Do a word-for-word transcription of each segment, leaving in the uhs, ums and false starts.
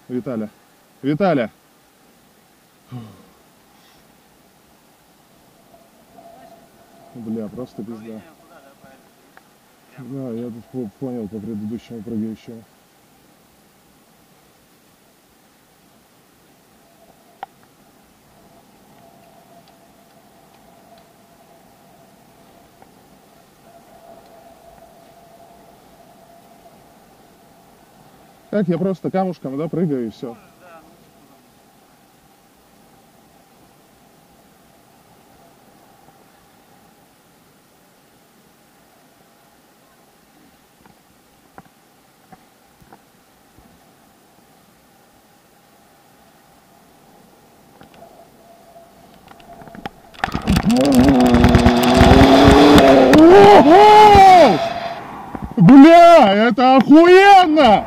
Виталя. Виталя! Бля, просто пизда. Да, я тут понял по предыдущему прыгающему. Как я просто камушком, да, прыгаю и все. Бля, это охуенно!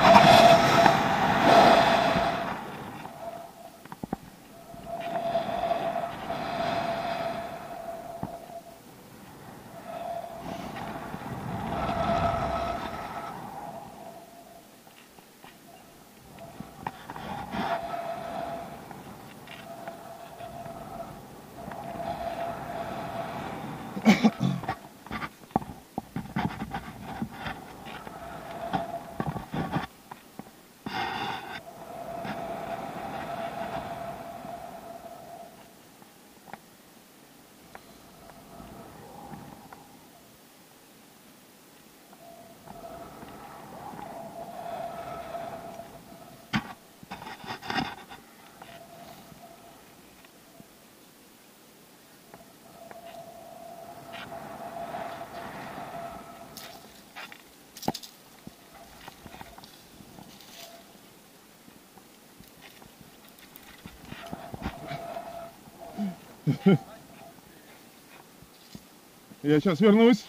Я сейчас вернусь.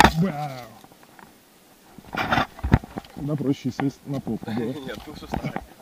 Да проще сесть на попу. Нет, ну что